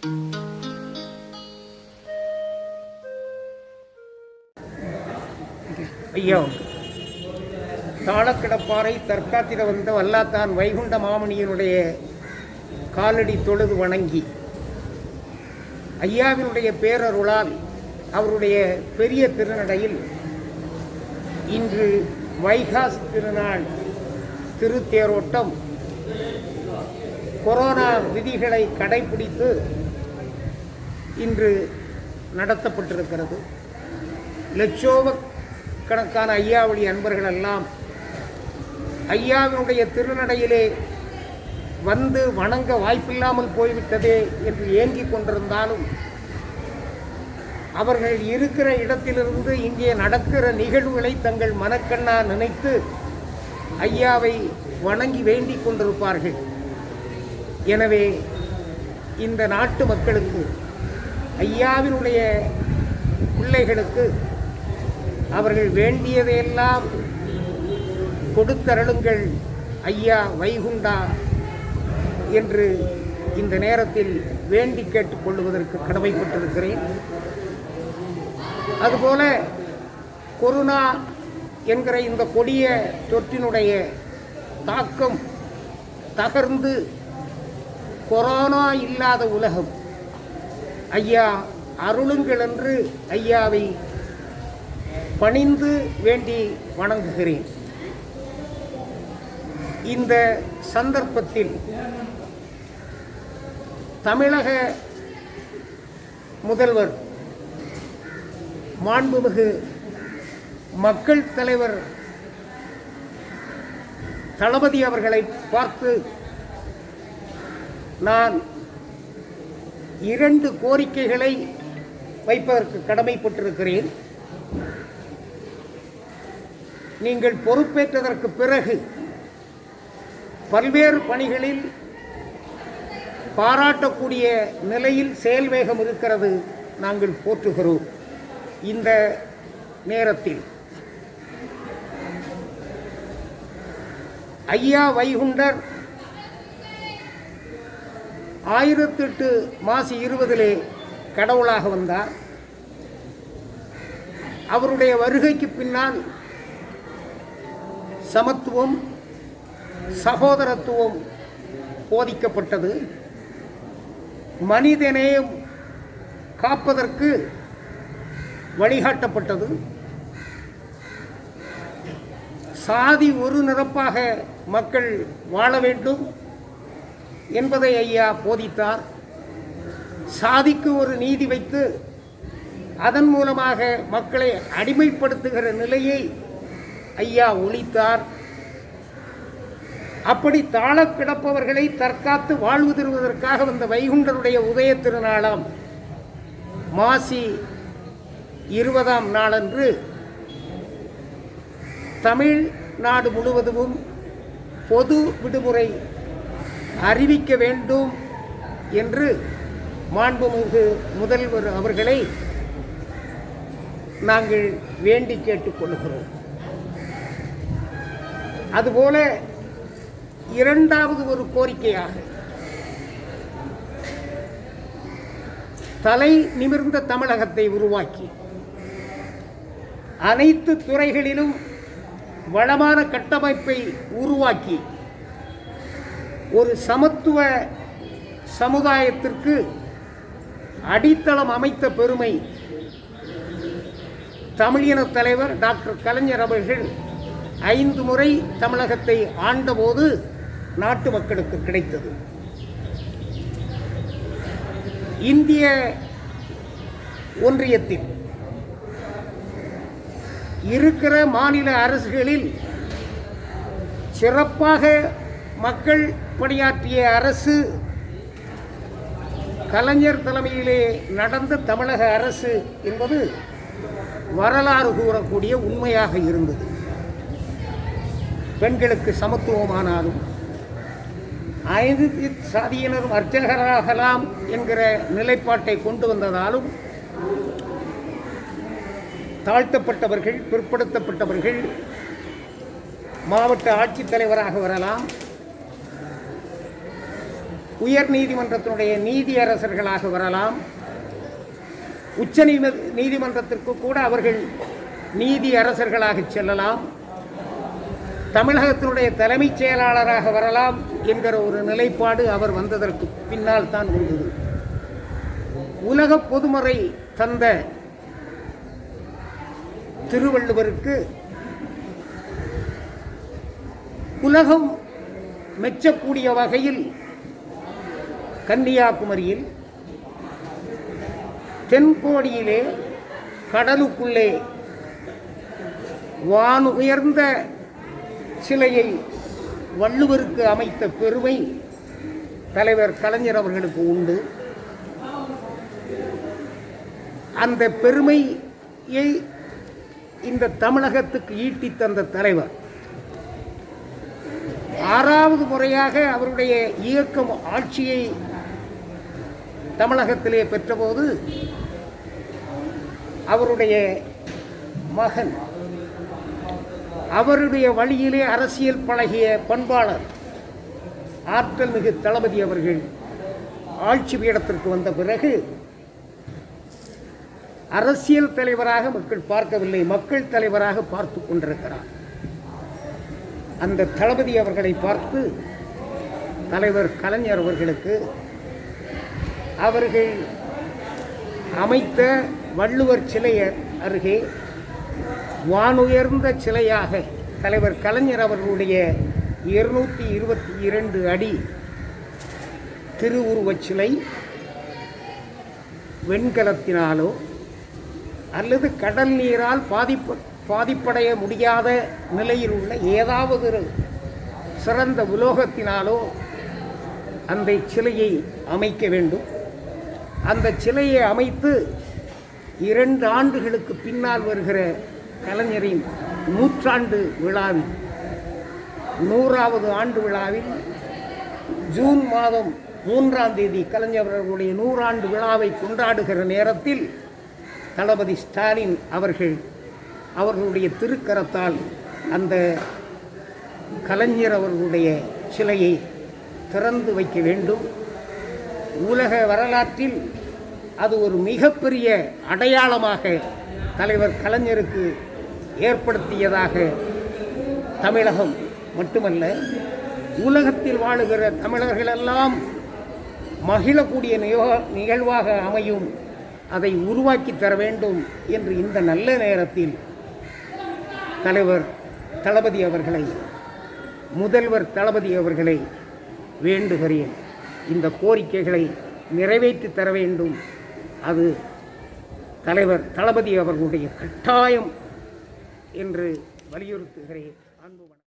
ஐயா, தாளக்கிடப்பாறை தற்காத்திட வந்த வல்லாத்தான் வைகுண்ட மாமணியினுடைய காலடி தொழுது வணங்கி ஐயாவினுடைய பேரருளால் அவருடைய பெரிய திருநடையில் இன்று வைகாசி திருநாள் திருத்தேரோட்டம் கொரோனா விதிகளை கடைபிடித்து இன்று நடத்தப்பட்டிருக்கிறது. லட்சோபக்கணக்கான ஐயாவளி அன்பர்கள் எல்லாம் ஐயாவினுடைய திருநடையிலே வந்து வணங்க வாய்ப்பில்லாமல் போய்விட்டதே என்று ஏங்கிக் கொண்டிருந்தாலும் அவர்கள் இருக்கிற இடத்திலிருந்து இங்கே நடக்கிற நிகழ்வுகளை தங்கள் மனக்கண்ணா நினைத்து ஐயாவை வணங்கி வேண்டிக் கொண்டிருப்பார்கள். எனவே இந்த நாட்டு மக்களுக்கு, ஐயாவினுடைய பிள்ளைகளுக்கு அவர்கள் வேண்டியதையெல்லாம் கொடுத்தருளுங்கள் ஐயா வைகுண்டா என்று இந்த நேரத்தில் வேண்டி கேட்டுக்கொள்வதற்கு கடமைப்பட்டிருக்கிறேன். அதுபோல கொரோனா என்கிற இந்த கொடிய தொற்றினுடைய தாக்கம் தகர்ந்து கொரோனா இல்லாத உலகம் ஐயா அருளுங்கள் என்று ஐயாவை பணிந்து வேண்டி வணங்குகிறேன். இந்த சந்தர்ப்பத்தில் தமிழக முதல்வர் மாண்புமிகு மக்கள் தலைவர் தளபதி அவர்களை பார்த்து நான் 2 கோரிக்கைகளை வைப்பதற்கு கடமைப்பட்டிருக்கிறேன். நீங்கள் பொறுப்பேற்றதற்கு பிறகு பல்வேறு பணிகளில் பாராட்டக்கூடிய நிலையில் செயல்வேகம் இருக்கிறது, நாங்கள் போற்றுகிறோம். இந்த நேரத்தில் ஐயா வைகுண்டர் 1008 மாசி 20 கடவுளாக வந்தார். அவருடைய வருகைக்கு பின்னால் சமத்துவம், சகோதரத்துவம் போதிக்கப்பட்டது. மனிதநேயம் காப்பதற்கு வழிகாட்டப்பட்டது. சாதி ஒரு நிரப்பாக மக்கள் வாழ வேண்டும் என்பதை ஐயா போதித்தார். சாதிக்கு ஒரு நீதி வைத்து அதன் மூலமாக மக்களை அடிமைப்படுத்துகிற நிலையை ஐயா ஒழித்தார். அப்படி தாழ கிடப்பவர்களை தற்காத்து வாழ்வு தருவதற்காக வந்த வைகுண்டருடைய உதய திருநாளாம் மாசி 20ஆம் நாளன்று தமிழ்நாடு முழுவதும் பொது விடுமுறை அறிவிக்க வேண்டும் என்று மாண்புமிகு முதல்வர் அவர்களை நாங்கள் வேண்டி கேட்டுக்கொள்கிறோம். அதுபோல 2வது ஒரு கோரிக்கையாக தலை நிமிர்ந்த தமிழகத்தை உருவாக்கி அனைத்து துறைகளிலும் வளமான கட்டமைப்பை உருவாக்கி ஒரு சமத்துவ சமுதாயத்திற்கு அடித்தளம் அமைத்த பெருமை தமிழின தலைவர் டாக்டர் கலைஞர் அவர்கள் 5 முறை தமிழகத்தை ஆண்டபோது நாட்டு மக்களுக்கு கிடைத்தது. இந்திய ஒன்றியத்தில் இருக்கிற மாநில அரசுகளில் சிறப்பாக மக்கள் பணியாற்றிய அரசு கலைஞர் தலைமையிலே நடந்த தமிழக அரசு என்பது வரலாறு கூறக்கூடிய உண்மையாக இருந்தது. பெண்களுக்கு சமத்துவமானாலும் அனைத்து சாதியினரும் அர்ச்சகராகலாம் என்கிற நிலைப்பாட்டை கொண்டு வந்ததாலும் தாழ்த்தப்பட்டவர்கள், பிற்படுத்தப்பட்டவர்கள் மாவட்ட ஆட்சித்தலைவராக வரலாம், உயர் நீதிமன்றத்தினுடைய நீதியரசர்களாக வரலாம். உச்ச நீதிமன்றத்திற்கு கூட அவர்கள் நீதி அரசர்களாக செல்லலாம். தமிழகத்தினுடைய தலைமைச் செயலாளராக வரலாம் என்கிற ஒரு நிலைப்பாடு அவர் வந்ததற்கு பின்னால் தான் வந்தது. உலக பொதுமறை தந்த திருவள்ளுவருக்கு உலகம் மெச்சக்கூடிய வகையில் கன்னியாகுமரியில் தென்கோடியிலே கடலுக்குள்ளே வானுயர்ந்த சிலையை வள்ளுவருக்கு அமைத்த பெருமை தலைவர் கலைஞர் அவர்களுக்கு உண்டு. அந்த பெருமையை இந்த தமிழகத்துக்கு ஈட்டி தந்த தலைவர் 6வது முறையாக அவருடைய இயக்கம் ஆட்சியை தமிழகத்திலே பெற்றபோது அவருடைய மகன் அவருடைய வழியிலே அரசியல் பழகிய பண்பாளர் ஆற்றல் மிகு தளபதி அவர்கள் ஆட்சி பீடத்திற்கு வந்த பிறகு அரசியல் தலைவராக மக்கள் பார்க்கவில்லை, மக்கள் தலைவராக பார்த்து கொண்டிருக்கிறார். அந்த தளபதி அவர்களை பார்த்து தலைவர் கலைஞர் அவர்களுக்கு அவர்கள் அமைத்த வள்ளுவர் சிலை அருகே வானுயர்ந்த சிலையாக தலைவர் கலைஞர் அவர்களுடைய 222 அடி திருவுருவச் சிலை வெண்கலத்தினாலோ அல்லது கடல் நீரால் பாதிப்படைய முடியாத நிலையில் உள்ள ஏதாவது சிறந்த உலோகத்தினாலோ அந்த சிலையை அமைக்க வேண்டும். அந்த சிலையை அமைத்து 2 ஆண்டுகளுக்கு பின்னால் வருகிற கலைஞரின் 100ஆண்டு விழாவில் 100வது ஆண்டு விழாவில் ஜூன் மாதம் 3ஆம் தேதி கலைஞர் அவர்களுடைய 100 ஆண்டு விழாவை கொண்டாடுகிற நேரத்தில் தளபதி ஸ்டாலின் அவர்களுடைய திருக்கரத்தால் அந்த கலைஞர் அவர்களுடைய சிலையை திறந்து வைக்க வேண்டும். உலக வரலாற்றில் அது ஒரு மிகப்பெரிய அடையாளமாக தலைவர் கலைஞருக்கு ஏற்படுத்தியதாக தமிழகம் மட்டுமல்ல உலகத்தில் வாழுகிற தமிழர்களெல்லாம் மகிழக்கூடிய நிகழ்வாக அமையும், அதை உருவாக்கி தர வேண்டும் என்று இந்த நல்ல நேரத்தில் தலைவர் தளபதி அவர்களை முதல்வர் தளபதி அவர்களை வேண்டுகிறேன். இந்த கோரிக்கைகளை நிறைவேற்றி தர வேண்டும். அது தலைவர் தளபதி அவர்களுடைய கட்டாயம் என்று வலியுறுத்துகிறேன். அன்பு